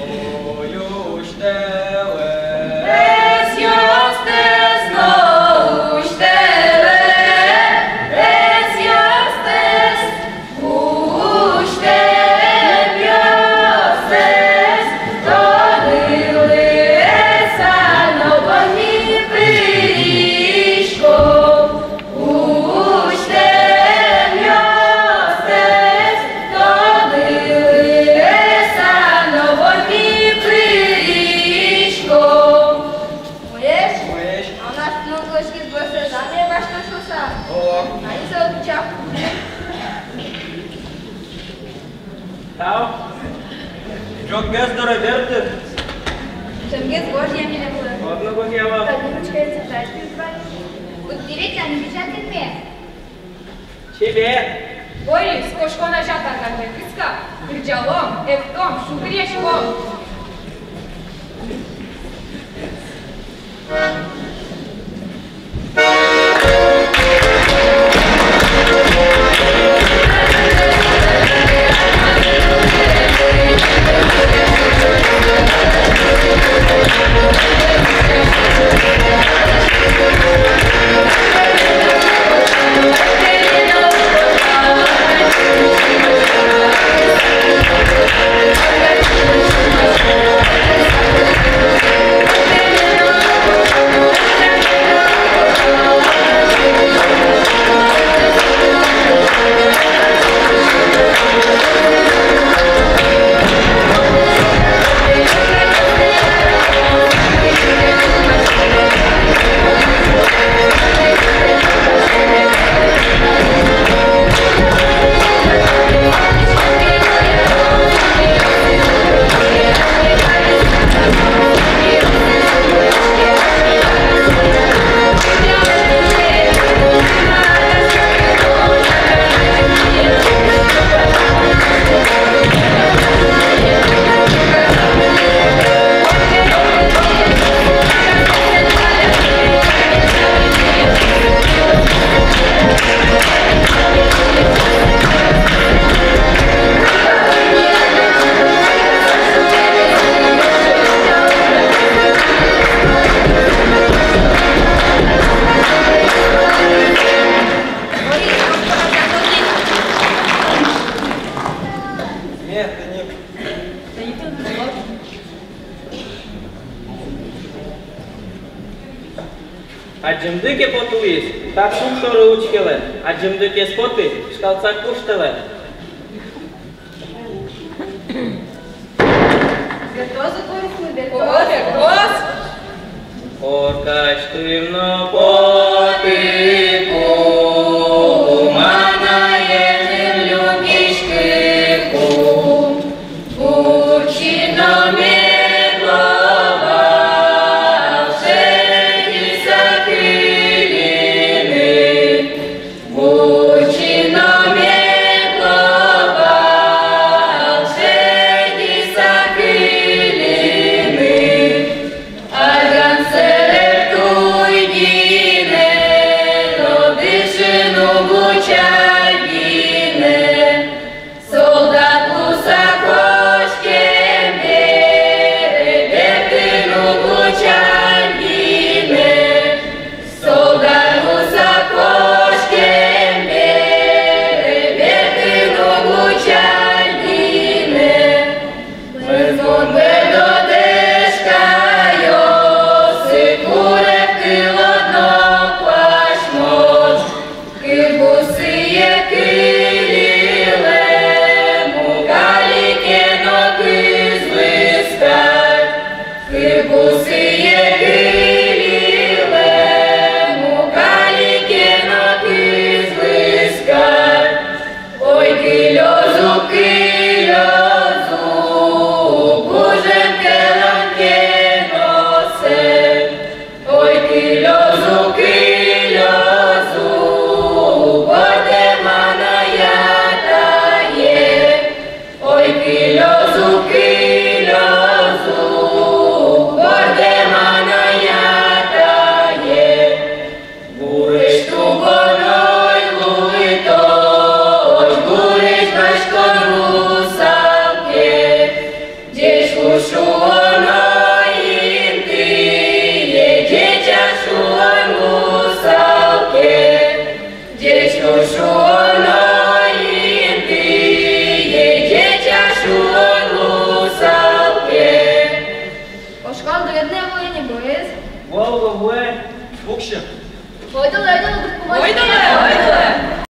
Acımdıke potuyuz, taksum şoru uçkele, acımdıke spotu, şkalsak kuştele. Готов за твою худо? Готов! Оркаштим на потику, манає землю кишкику, Курчино медлова, всеї сакилини, Курчино медлова, всеї сакилини, Арган серетуй діне, Родишину гучальдіне, солдат лусакошкем бере, Бертину гучальдіне, солдат лусакошкем бере, Бертину гучальдіне, Мирзон ведодешка йоси, курек килодно пашмош, кирбусиє кириле, мукалікено кизлискать, кирбусиє кириле, мукалікено кизлискать, ой кильозу, кильозу, бужен келанке носе, ой кильозу, кильозу, бодемана ятає, ой кильозу, кильозу, бодемана Deciușu înainte, e geceașu îngusauche. Deciușu înainte, e geceașu îngusauche. O școală de etne voi ne băieți? Волга, вы, в общем. Ой, да, ладно, ну, Ой, давай, ой, давай.